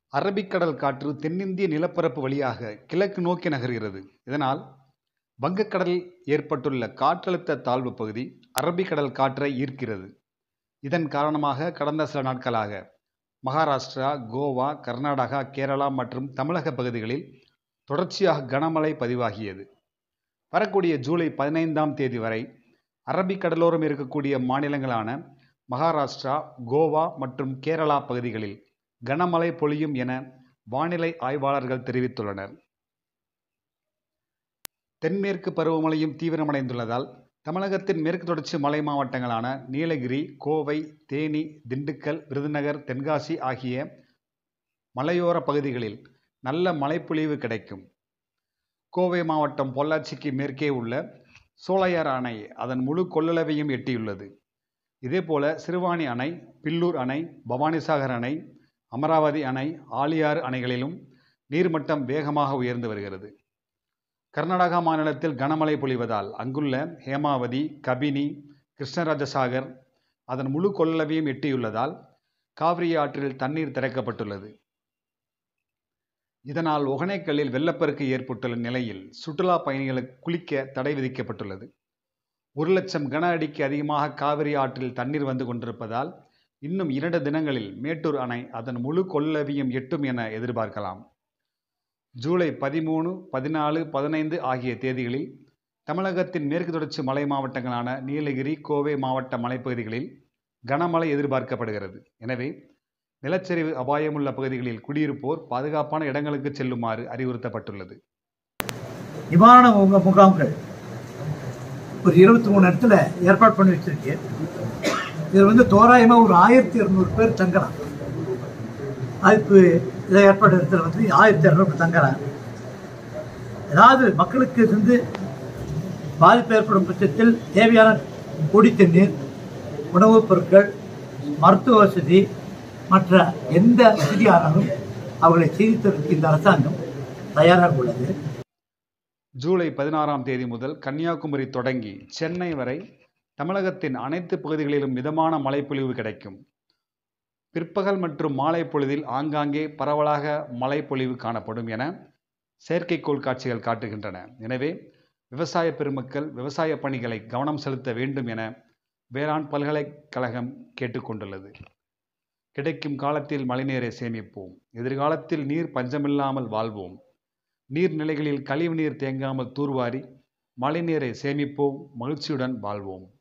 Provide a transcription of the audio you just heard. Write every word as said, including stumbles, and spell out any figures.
அரபிக்கடல் காற்று தென்னிந்திய நிலப்பரப்பு வழியாக கிழக்கு நோக்கி நகர்கிறது. இதனால் வங்கக்கடலில் ஏற்பட்டுள்ள காற்றழுத்த தாழ்வு பகுதி அரபிக்கடல் காற்றை ஈர்க்கிறது. இதன் காரணமாக கடந்த சில நாட்களாக மகாராஷ்டிரா, கோவா, கர்நாடகா, கேரளா மற்றும் தமிழக பகுதிகளில் தொடர்ச்சியாக கனமழை பதிவாகியது. வரக்கூடிய ஜூலை பதினைந்தாம் தேதி வரை அரபிக்கடலோரம் இருக்கக்கூடிய மாநிலங்களான மகாராஷ்டிரா, கோவா மற்றும் கேரளா பகுதிகளில் கனமழை பொழியும் என வானிலை ஆய்வாளர்கள் தெரிவித்துள்ளனர். தென்மேற்கு பருவமழையும் தீவிரமடைந்துள்ளதால் தமிழகத்தின் மேற்கு தொடர்ச்சி மலை மாவட்டங்களான நீலகிரி, கோவை, தேனி, திண்டுக்கல், விருதுநகர், தென்காசி ஆகிய மலையோர பகுதிகளில் நல்ல மழைப்பொழிவு கிடைக்கும். கோவை மாவட்டம் பொள்ளாச்சிக்கு மேற்கே உள்ள சோலையார் அணை அதன் முழு கொள்ளளவையும் எட்டியுள்ளது. இதேபோல சிறுவாணி அணை, பில்லூர் அணை, பவானிசாகர் அணை, அமராவதி அணை, ஆழியாறு அணைகளிலும் நீர்மட்டம் வேகமாக உயர்ந்து வருகிறது. கர்நாடகா மாநிலத்தில் கனமழை பொழிவதால் அங்குள்ள ஹேமாவதி, கபினி, கிருஷ்ணராஜசாகர் அதன் முழு கொள்ளளவையும் எட்டியுள்ளதால் காவிரி ஆற்றில் தண்ணீர் திறக்கப்பட்டுள்ளது. இதனால் ஒகேனக்கல்லில் வெள்ளப்பெருக்கு ஏற்பட்டுள்ள நிலையில் சுற்றுலா பயணிகளுக்கு குளிக்க தடை விதிக்கப்பட்டுள்ளது. ஒரு லட்சம் கன அடிக்கு அதிகமாக காவிரி ஆற்றில் தண்ணீர் வந்து கொண்டிருப்பதால் இன்னும் இரண்டு தினங்களில் மேட்டூர் அணை அதன் முழு கொள்ளளவையும் எட்டும் என எதிர்பார்க்கலாம். ஜூலை பதிமூணு, பதினாலு, பதினைந்து ஆகிய தேதிகளில் தமிழகத்தின் மேற்கு தொடர்ச்சி மலை மாவட்டங்களான நீலகிரி, கோவை மாவட்ட மலைப்பகுதிகளில் கனமழை எதிர்பார்க்கப்படுகிறது. எனவே நிலச்சரிவு அபாயமுள்ள பகுதிகளில் குடியிருப்போர் பாதுகாப்பான இடங்களுக்கு செல்லுமாறு அறிவுறுத்தப்பட்டுள்ளது. நிவாரண முகாம்கள் ஒரு இருபத்தி மூணு இடத்துல ஏற்பாடு பண்ணி வச்சிருக்கு. இதில் வந்து தோராயமாக ஒரு ஆயிரத்தி இரநூறு பேர் தங்கலாம். அதுக்கு இதை ஏற்பாடு இடத்துல வந்து ஆயிரத்தி இரநூறு தங்கலாம். ஏதாவது மக்களுக்கு வந்து பாதிப்பு ஏற்படும் பட்சத்தில் தேவையான குடி தண்ணீர், உணவுப் பொருட்கள், மருத்துவ வசதி மற்ற எந்த வசதியானாலும் அவர்களை செய்து தருவதற்கு இந்த அரசாங்கம் தயாராக உள்ளது. ஜூலை பதினாறாம் தேதி முதல் கன்னியாகுமரி தொடங்கி சென்னை வரை தமிழகத்தின் அனைத்து பகுதிகளிலும் மிதமான மழைப்பொழிவு கிடைக்கும். பிற்பகல் மற்றும் மாலை பொழுதில் ஆங்காங்கே பரவலாக மழைப்பொழிவு காணப்படும் என செயற்கைக்கோள் காட்சிகள் காட்டுகின்றன. எனவே விவசாய பெருமக்கள் விவசாய பணிகளை கவனம் செலுத்த வேண்டும் என வேளாண் பல்கலைக்கழகம் கேட்டுக்கொண்டுள்ளது. கிடைக்கும் காலத்தில் மழைநீரை சேமிப்போம். எதிர்காலத்தில் நீர் பஞ்சமில்லாமல் வாழ்வோம். நீர்நிலைகளில் கழிவுநீர் தேங்காமல் தூர்வாரி மழைநீரை சேமிப்போம். மகிழ்ச்சியுடன் வாழ்வோம்.